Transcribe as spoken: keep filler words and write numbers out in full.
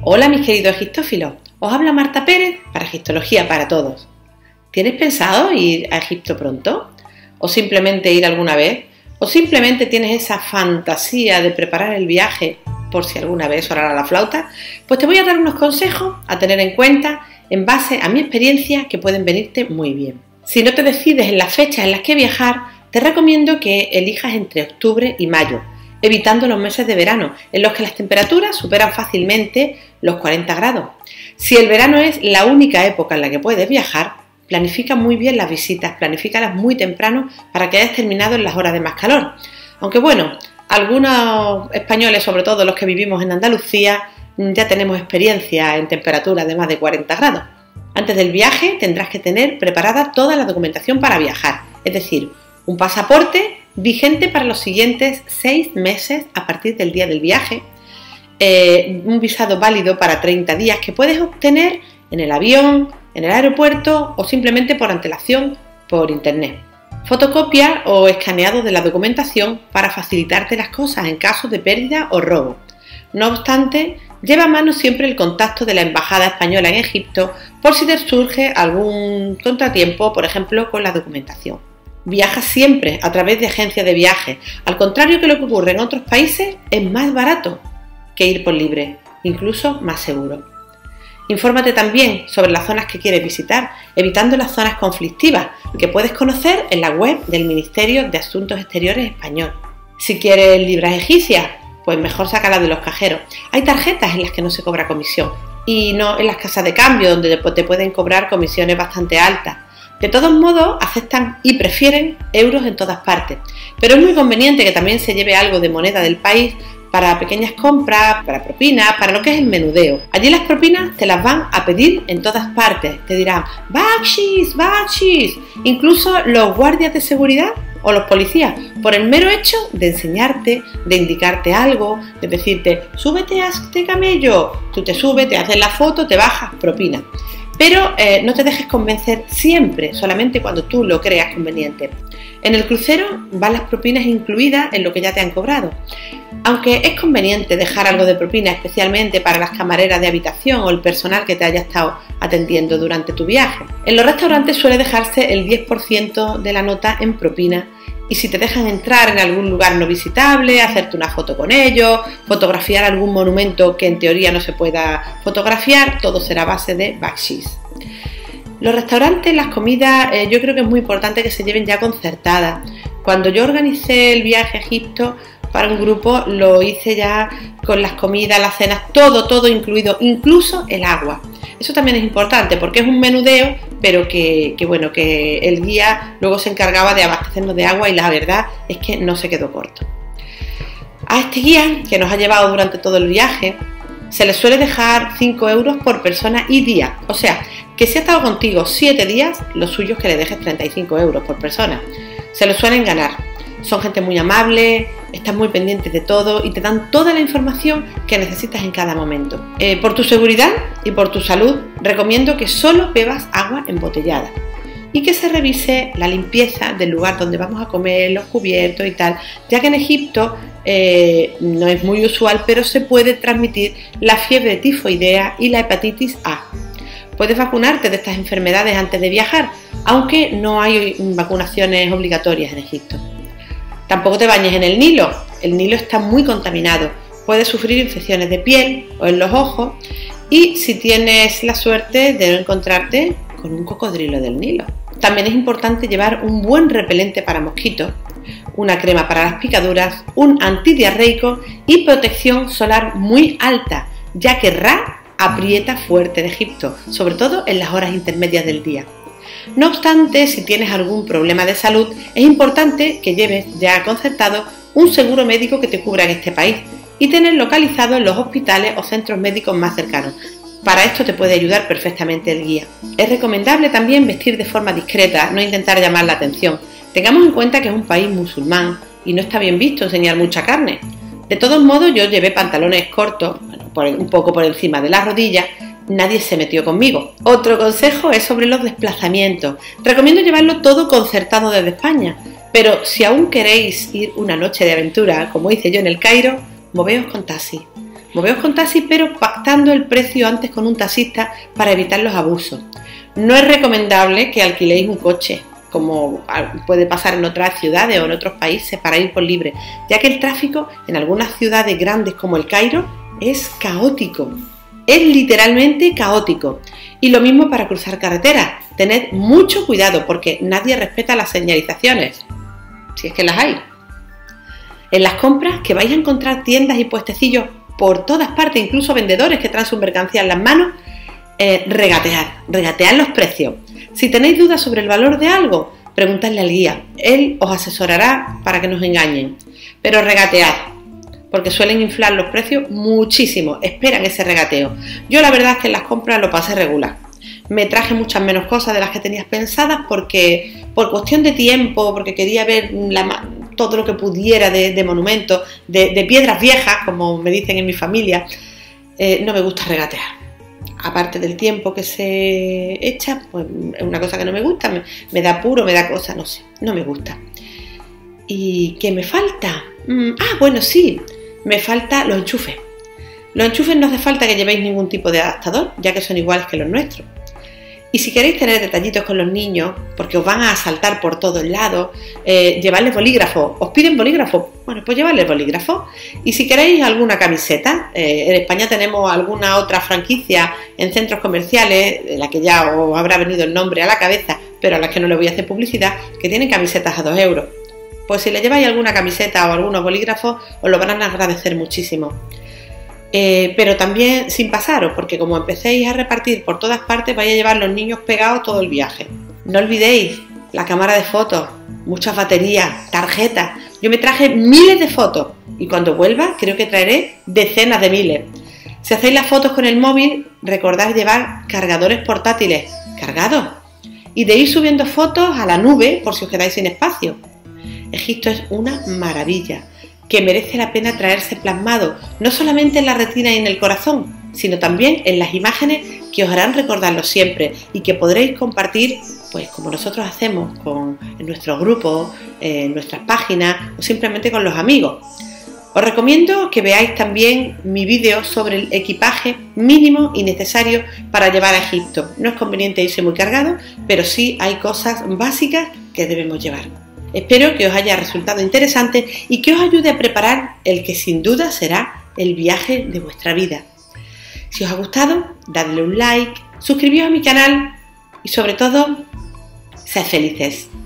Hola mis queridos egiptófilos, os habla Marta Pérez para Egiptología para Todos. ¿Tienes pensado ir a Egipto pronto? ¿O simplemente ir alguna vez? ¿O simplemente tienes esa fantasía de preparar el viaje por si alguna vez sonará la flauta? Pues te voy a dar unos consejos a tener en cuenta en base a mi experiencia que pueden venirte muy bien. Si no te decides en las fechas en las que viajar, te recomiendo que elijas entre octubre y mayo, evitando los meses de verano, en los que las temperaturas superan fácilmente los cuarenta grados. Si el verano es la única época en la que puedes viajar, planifica muy bien las visitas, planifícalas muy temprano para que hayas terminado en las horas de más calor. Aunque bueno, algunos españoles, sobre todo los que vivimos en Andalucía, ya tenemos experiencia en temperaturas de más de cuarenta grados. Antes del viaje tendrás que tener preparada toda la documentación para viajar, es decir, un pasaporte vigente para los siguientes seis meses a partir del día del viaje, eh, un visado válido para treinta días que puedes obtener en el avión, en el aeropuerto o simplemente por antelación por internet. Fotocopia o escaneado de la documentación para facilitarte las cosas en caso de pérdida o robo. No obstante, lleva a mano siempre el contacto de la Embajada Española en Egipto por si te surge algún contratiempo, por ejemplo, con la documentación. Viaja siempre a través de agencias de viaje, al contrario que lo que ocurre en otros países, es más barato que ir por libre, incluso más seguro. Infórmate también sobre las zonas que quieres visitar, evitando las zonas conflictivas que puedes conocer en la web del Ministerio de Asuntos Exteriores español. Si quieres libras egipcias, pues mejor sácalas de los cajeros. Hay tarjetas en las que no se cobra comisión y no en las casas de cambio donde te pueden cobrar comisiones bastante altas. De todos modos, aceptan y prefieren euros en todas partes, pero es muy conveniente que también se lleve algo de moneda del país para pequeñas compras, para propinas, para lo que es el menudeo. Allí las propinas te las van a pedir en todas partes, te dirán bakshis, bakshis, incluso los guardias de seguridad o los policías, por el mero hecho de enseñarte, de indicarte algo, de decirte súbete a este camello, tú te subes, te haces la foto, te bajas, propina. Pero eh, no te dejes convencer siempre, solamente cuando tú lo creas conveniente. En el crucero van las propinas incluidas en lo que ya te han cobrado. Aunque es conveniente dejar algo de propina, especialmente para las camareras de habitación o el personal que te haya estado atendiendo durante tu viaje. En los restaurantes suele dejarse el diez por ciento de la nota en propina. Y si te dejan entrar en algún lugar no visitable, hacerte una foto con ellos, fotografiar algún monumento que en teoría no se pueda fotografiar, todo será a base de bakshis. Los restaurantes, las comidas, eh, yo creo que es muy importante que se lleven ya concertadas. Cuando yo organicé el viaje a Egipto para un grupo, lo hice ya con las comidas, las cenas, todo, todo incluido, incluso el agua. Eso también es importante porque es un menudeo, pero que, que bueno, que el guía luego se encargaba de abastecernos de agua y la verdad es que no se quedó corto. A este guía, que nos ha llevado durante todo el viaje, se le suele dejar cinco euros por persona y día. O sea, que si ha estado contigo siete días, lo suyo es que le dejes treinta y cinco euros por persona. Se lo suelen ganar. Son gente muy amable, están muy pendientes de todo y te dan toda la información que necesitas en cada momento. Eh, por tu seguridad y por tu salud, recomiendo que solo bebas agua embotellada y que se revise la limpieza del lugar donde vamos a comer, los cubiertos y tal, ya que en Egipto eh, no es muy usual, pero se puede transmitir la fiebre tifoidea y la hepatitis A. Puedes vacunarte de estas enfermedades antes de viajar, aunque no hay vacunaciones obligatorias en Egipto. Tampoco te bañes en el Nilo, el Nilo está muy contaminado, puedes sufrir infecciones de piel o en los ojos y si tienes la suerte de no encontrarte con un cocodrilo del Nilo. También es importante llevar un buen repelente para mosquitos, una crema para las picaduras, un antidiarreico y protección solar muy alta, ya que Ra aprieta fuerte en Egipto, sobre todo en las horas intermedias del día. No obstante, si tienes algún problema de salud, es importante que lleves ya concertado un seguro médico que te cubra en este país y tener localizado en los hospitales o centros médicos más cercanos. Para esto te puede ayudar perfectamente el guía. Es recomendable también vestir de forma discreta, no intentar llamar la atención. Tengamos en cuenta que es un país musulmán y no está bien visto enseñar mucha carne. De todos modos, yo llevé pantalones cortos, bueno, por, un poco por encima de las rodillas. Nadie se metió conmigo. Otro consejo es sobre los desplazamientos. Recomiendo llevarlo todo concertado desde España, pero si aún queréis ir una noche de aventura, como hice yo en el Cairo, moveos con taxi. Moveos con taxi, pero pactando el precio antes con un taxista para evitar los abusos. No es recomendable que alquiléis un coche, como puede pasar en otras ciudades o en otros países, para ir por libre, ya que el tráfico en algunas ciudades grandes como el Cairo es caótico. Es literalmente caótico. Y lo mismo para cruzar carreteras. Tened mucho cuidado porque nadie respeta las señalizaciones, si es que las hay. En las compras, que vais a encontrar tiendas y puestecillos por todas partes, incluso vendedores que traen su mercancía en las manos, eh, regatead, regatead los precios. Si tenéis dudas sobre el valor de algo, preguntadle al guía, él os asesorará para que no os engañen, pero regatead, porque suelen inflar los precios muchísimo, esperan ese regateo. Yo la verdad es que en las compras lo pasé regular, me traje muchas menos cosas de las que tenías pensadas porque por cuestión de tiempo, porque quería ver la, todo lo que pudiera de, de monumentos, de, de piedras viejas, como me dicen en mi familia, eh, no me gusta regatear. Aparte del tiempo que se echa, pues es una cosa que no me gusta, me, me da apuro, me da cosa, no sé, no me gusta. ¿Y qué me falta? Mm, ah, bueno, sí, me falta los enchufes. Los enchufes no hace falta que llevéis ningún tipo de adaptador, ya que son iguales que los nuestros. Y si queréis tener detallitos con los niños, porque os van a asaltar por todos lados, eh, llevarles bolígrafo. ¿Os piden bolígrafo? Bueno, pues llevarles bolígrafo. Y si queréis alguna camiseta, eh, en España tenemos alguna otra franquicia en centros comerciales, de la que ya os habrá venido el nombre a la cabeza, pero a las que no le voy a hacer publicidad, que tienen camisetas a dos euros. Pues si le lleváis alguna camiseta o algunos bolígrafos, os lo van a agradecer muchísimo. Eh, pero también sin pasaros, porque como empecéis a repartir por todas partes, vais a llevar los niños pegados todo el viaje. No olvidéis la cámara de fotos, muchas baterías, tarjetas. Yo me traje miles de fotos y cuando vuelva creo que traeré decenas de miles. Si hacéis las fotos con el móvil, recordad llevar cargadores portátiles cargados y de ir subiendo fotos a la nube por si os quedáis sin espacio. Egipto es una maravilla que merece la pena traerse plasmado, no solamente en la retina y en el corazón, sino también en las imágenes que os harán recordarlo siempre y que podréis compartir, pues como nosotros hacemos con, en nuestros grupos, eh, en nuestras páginas o simplemente con los amigos. Os recomiendo que veáis también mi vídeo sobre el equipaje mínimo y necesario para llevar a Egipto. No es conveniente irse muy cargado, pero sí hay cosas básicas que debemos llevar. Espero que os haya resultado interesante y que os ayude a preparar el que sin duda será el viaje de vuestra vida. Si os ha gustado, dadle un like, suscribíos a mi canal y sobre todo, sed felices.